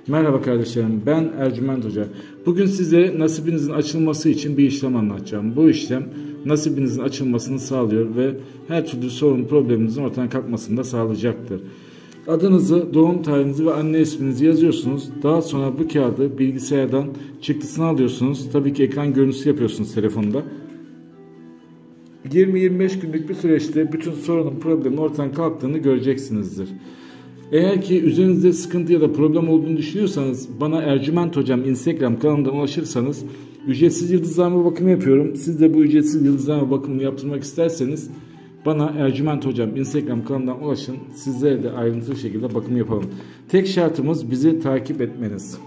Merhaba kardeşlerim, ben Ercüment Hoca. Bugün size nasibinizin açılması için bir işlem anlatacağım. Bu işlem nasibinizin açılmasını sağlıyor ve her türlü sorun probleminizin ortadan kalkmasını da sağlayacaktır. Adınızı, doğum tarihinizi ve anne isminizi yazıyorsunuz. Daha sonra bu kağıdı bilgisayardan çıktısını alıyorsunuz. Tabii ki ekran görüntüsü yapıyorsunuz telefonda. 20-25 günlük bir süreçte bütün sorunun, problemin ortadan kalktığını göreceksinizdir. Eğer ki üzerinizde sıkıntı ya da problem olduğunu düşünüyorsanız bana Ercüment Hocam Instagram kanalından ulaşırsanız ücretsiz yıldızlama bakımı yapıyorum. Siz de bu ücretsiz yıldızlama bakımını yaptırmak isterseniz bana Ercüment Hocam Instagram kanalından ulaşın. Sizlere de ayrıntılı şekilde bakım yapalım. Tek şartımız bizi takip etmeniz.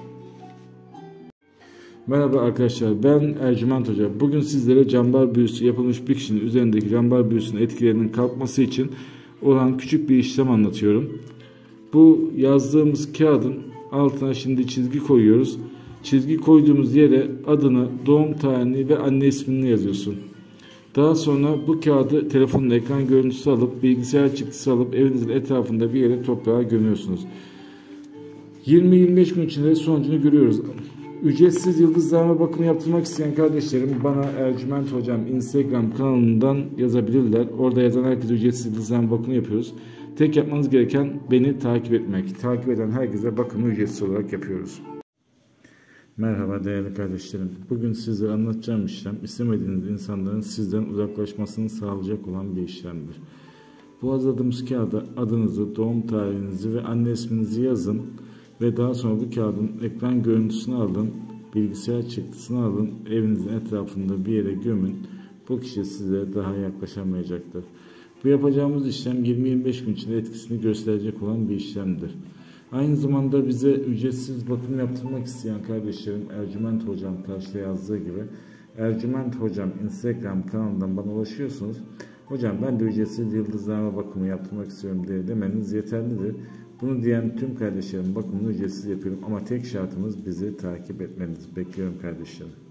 Merhaba arkadaşlar, ben Ercüment Hoca. Bugün sizlere cambar büyüsü yapılmış bir kişinin üzerindeki cambar büyüsünün etkilerinin kalkması için olan küçük bir işlem anlatıyorum. Bu yazdığımız kağıdın altına şimdi çizgi koyuyoruz. Çizgi koyduğumuz yere adını, doğum tarihini ve anne ismini yazıyorsun. Daha sonra bu kağıdı telefonun ekran görüntüsü alıp, bilgisayar çıktısı alıp evinizin etrafında bir yere toprağa gömüyorsunuz. 20-25 gün içinde sonucunu görüyoruz. Ücretsiz yıldızlama bakımı yaptırmak isteyen kardeşlerim bana Ercüment Hocam Instagram kanalından yazabilirler. Orada yazan herkese ücretsiz yıldızlama bakımı yapıyoruz. Tek yapmanız gereken beni takip etmek. Takip eden herkese bakımı ücretsiz olarak yapıyoruz. Merhaba değerli kardeşlerim. Bugün size anlatacağım işlem istemediğiniz insanların sizden uzaklaşmasını sağlayacak olan bir işlemdir. Bu hazırladığımız kağıda adınızı, doğum tarihinizi ve anne isminizi yazın ve daha sonra bu kağıdın ekran görüntüsünü alın, bilgisayar çıktısını alın, evinizin etrafında bir yere gömün. Bu kişi size daha yaklaşamayacaktır. Bu yapacağımız işlem 20-25 gün içinde etkisini gösterecek olan bir işlemdir. Aynı zamanda bize ücretsiz bakım yaptırmak isteyen kardeşlerim Ercüment Hocam karşıda yazdığı gibi Ercüment Hocam Instagram kanalından bana ulaşıyorsunuz. Hocam ben de ücretsiz yıldızlama bakımı yaptırmak istiyorum diye demeniz yeterlidir. Bunu diyen tüm kardeşlerim bakımını ücretsiz yapıyorum ama tek şartımız bizi takip etmeniz. Bekliyorum kardeşlerim.